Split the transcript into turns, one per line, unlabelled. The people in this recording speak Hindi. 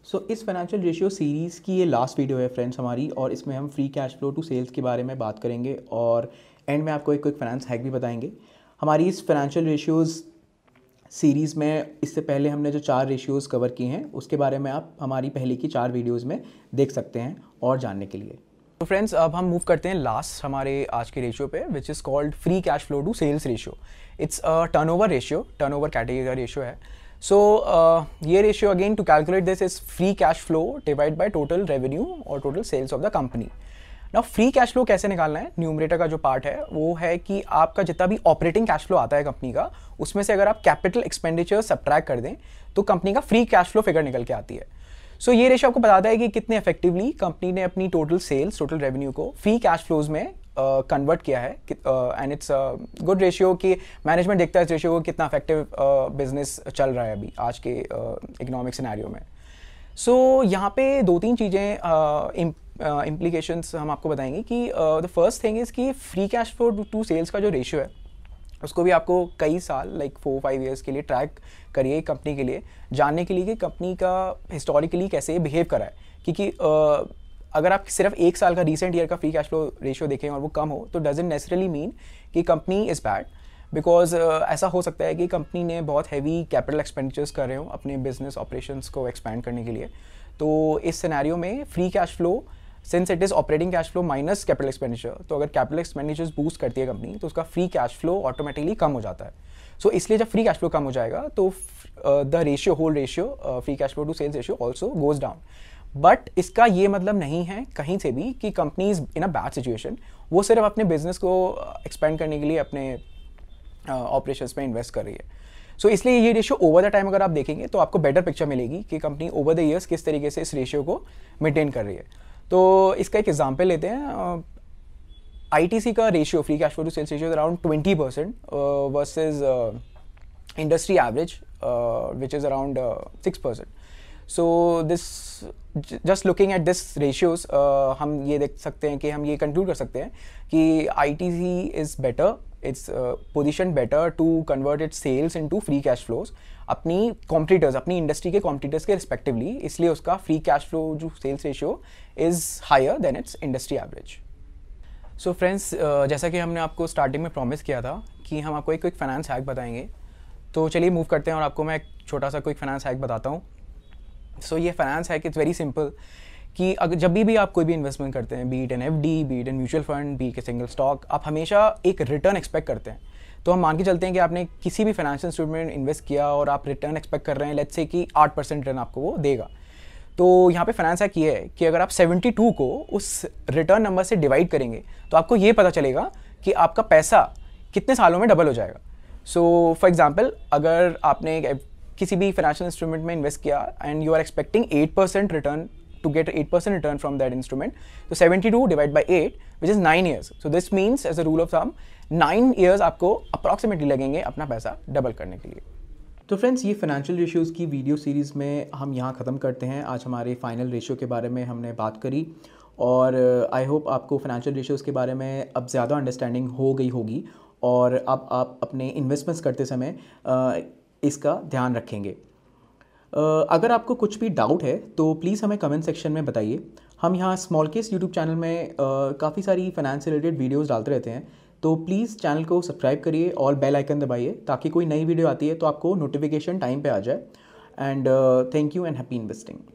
इस फाइनेंशियल रेशियो सीरीज़ की ये लास्ट वीडियो है फ्रेंड्स हमारी, और इसमें हम free cash flow to sales के बारे में बात करेंगे और एंड में आपको एक क्विक फाइनेंस हैक भी बताएंगे। हमारी इस फाइनेंशियल रेशियोज़ सीरीज़ में इससे पहले हमने जो 4 रेशियोज़ कवर किए हैं उसके बारे में आप हमारी पहले की 4 वीडियोज़ में देख सकते हैं और जानने के लिए। तो फ्रेंड्स अब हम मूव करते हैं लास्ट हमारे आज के रेशियो पे, which is called free cash flow to sales ratio. It's a turnover ratio, turnover category का रेशियो है। ये ratio again to calculate this is free cash flow divide by total revenue और total sales of the company. Now free cash flow कैसे निकालना है, न्यूमरेटर का जो पार्ट है वो है कि आपका जितना भी ऑपरेटिंग कैश फ्लो आता है कंपनी का, उसमें से अगर आप कैपिटल एक्सपेंडिचर सब्ट्रैक्ट कर दें तो कंपनी का फ्री कैश फ्लो फिगर निकल के आती है। ये रेशियो आपको बताता है कि कितने इफेक्टिवली कंपनी ने अपनी टोटल सेल्स, टोटल रेवेन्यू को फ्री कैश फ्लोज में कन्वर्ट किया है। एंड इट्स गुड रेशियो कि मैनेजमेंट देखता है इस रेशियो को कितना इफेक्टिव बिजनेस चल रहा है अभी आज के इकोनॉमिक सिनेरियो में। यहाँ पे 2-3 चीज़ें इम्प्लीकेशंस हम आपको बताएंगे कि द फर्स्ट थिंग इज़ कि free cash flow to sales का जो रेशियो है उसको भी आपको कई साल लाइक 4-5 ईयर्स के लिए ट्रैक करिए कंपनी के लिए, जानने के लिए कि कंपनी का हिस्टोरिकली कैसे बिहेव करा है। क्योंकि अगर आप सिर्फ 1 साल का रिसेंट ईयर का फ्री कैश फ्लो रेशियो देखें और वो कम हो तो डजंट नेसेसरली मीन कि कंपनी इज़ बैड, बिकॉज ऐसा हो सकता है कि कंपनी ने बहुत हैवी कैपिटल एक्सपेंडिचर्स कर रहे हो अपने बिजनेस ऑपरेशंस को एक्सपैंड करने के लिए। तो इस सिनेरियो में free cash flow since it is operating cash flow minus capital expenditure, तो अगर कैपिटल एक्सपेंडिचर्स बूस्ट करती है कंपनी तो उसका फ्री कैश फ्लो ऑटोमेटिकली कम हो जाता है। इसलिए जब फ्री कैश फ्लो कम हो जाएगा तो the ratio, whole ratio, free cash flow to sales ratio also goes down. But इसका ये मतलब नहीं है कहीं से भी कि company is in a bad situation, वो सिर्फ अपने बिजनेस को एक्सपेंड करने के लिए अपने ऑपरेशंस में इन्वेस्ट कर रही है। इसलिए ये रेशियो ओवर द टाइम अगर आप देखेंगे तो आपको बेटर पिक्चर मिलेगी कि कंपनी ओवर द ईयर्स किस तरीके से इस रेशियो को मेंटेन कर रही है। तो इसका एक एग्जांपल लेते हैं। आईटीसी का ratio, free cash flow to sales ratio, around 20% versus industry average which is around 6%। This just looking at this ratios हम ये देख सकते हैं कि हम ये कंक्लूड कर सकते हैं कि ITC is better, its position better to convert its sales into free cash flows अपनी कॉम्पिटिटर्स, अपनी इंडस्ट्री के कॉम्पिटिटर्स के रिस्पेक्टिवली। इसलिए उसका फ्री कैश फ्लो जो sales ratio is higher than its industry average. Friends जैसा कि हमने आपको स्टार्टिंग में प्रॉमिस किया था कि हम आपको एक क्विक फाइनेंस हैक बताएंगे, तो चलिए मूव करते हैं और आपको मैं एक छोटा सा क्विक फाइनेंस हैक बताता हूँ। ये finance hack is very simple कि अगर जब भी आप कोई भी इन्वेस्टमेंट करते हैं, be it an FD, be it a mutual fund, be it single stock, आप हमेशा एक रिटर्न एक्सपेक्ट करते हैं। तो हम मान के चलते हैं कि आपने किसी भी फाइनेंशियल इंस्ट्रूमेंट में इन्वेस्ट किया और आप रिटर्न एक्सपेक्ट कर रहे हैं, लेट्स से कि 8% रिटर्न आपको वो देगा। तो यहाँ पे फाइनेंस हैक ये है कि अगर आप 72 को उस रिटर्न नंबर से डिवाइड करेंगे तो आपको ये पता चलेगा कि आपका पैसा कितने सालों में डबल हो जाएगा। फॉर एग्जाम्पल, अगर आपने किसी भी फाइनेंशियल इंस्ट्रूमेंट में इन्वेस्ट किया and you are expecting 8% return, to get 8% return from that instrument, so 72 divided by 8 which is 9 years. This means as a rule of thumb 9 years आपको approximately लगेंगे अपना पैसा डबल करने के लिए। तो फ्रेंड्स ये फाइनेंशियल रेशियोज़ की वीडियो सीरीज़ में हम यहाँ ख़त्म करते हैं। आज हमारे फाइनल रेशियो के बारे में हमने बात करी और आई होप आपको फाइनेंशियल रेशियोज़ के बारे में अब ज़्यादा अंडरस्टैंडिंग हो गई होगी और अब आप अपने इन्वेस्टमेंट्स करते समय इसका ध्यान रखेंगे। अगर आपको कुछ भी डाउट है तो प्लीज़ हमें कमेंट सेक्शन में बताइए। हम यहाँ स्मॉल केस यूट्यूब चैनल में काफ़ी सारी फाइनेंस से रिलेटेड वीडियोस डालते रहते हैं, तो प्लीज़ चैनल को सब्सक्राइब करिए और बेल आइकन दबाइए ताकि कोई नई वीडियो आती है तो आपको नोटिफिकेशन टाइम पे आ जाए। And thank you and happy investing.